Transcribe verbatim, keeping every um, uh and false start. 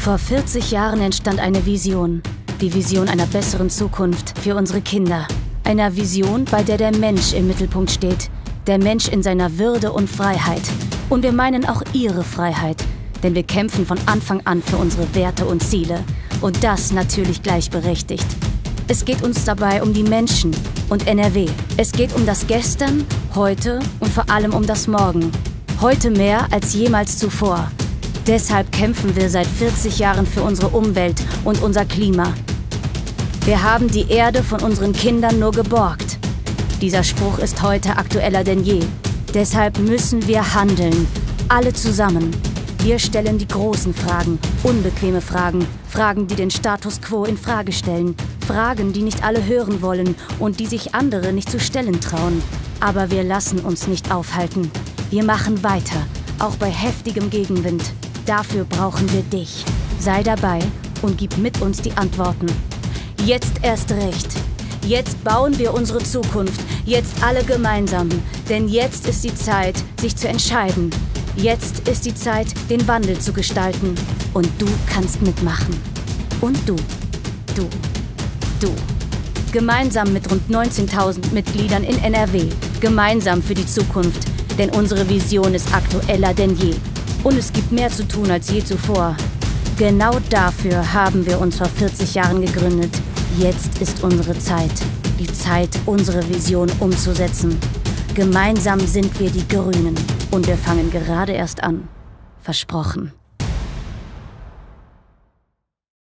Vor vierzig Jahren entstand eine Vision. Die Vision einer besseren Zukunft für unsere Kinder. Einer Vision, bei der der Mensch im Mittelpunkt steht. Der Mensch in seiner Würde und Freiheit. Und wir meinen auch Ihre Freiheit. Denn wir kämpfen von Anfang an für unsere Werte und Ziele. Und das natürlich gleichberechtigt. Es geht uns dabei um die Menschen und N R W. Es geht um das Gestern, heute und vor allem um das Morgen. Heute mehr als jemals zuvor. Deshalb kämpfen wir seit vierzig Jahren für unsere Umwelt und unser Klima. Wir haben die Erde von unseren Kindern nur geborgt. Dieser Spruch ist heute aktueller denn je. Deshalb müssen wir handeln. Alle zusammen. Wir stellen die großen Fragen, unbequeme Fragen, Fragen, die den Status quo in Frage stellen, Fragen, die nicht alle hören wollen und die sich andere nicht zu stellen trauen. Aber wir lassen uns nicht aufhalten. Wir machen weiter, auch bei heftigem Gegenwind. Dafür brauchen wir dich. Sei dabei und gib mit uns die Antworten. Jetzt erst recht. Jetzt bauen wir unsere Zukunft. Jetzt alle gemeinsam. Denn jetzt ist die Zeit, sich zu entscheiden. Jetzt ist die Zeit, den Wandel zu gestalten. Und du kannst mitmachen. Und du, du, du. Gemeinsam mit rund neunzehntausend Mitgliedern in N R W. Gemeinsam für die Zukunft. Denn unsere Vision ist aktueller denn je. Und es gibt mehr zu tun als je zuvor. Genau dafür haben wir uns vor vierzig Jahren gegründet. Jetzt ist unsere Zeit. Die Zeit, unsere Vision umzusetzen. Gemeinsam sind wir die Grünen. Und wir fangen gerade erst an. Versprochen.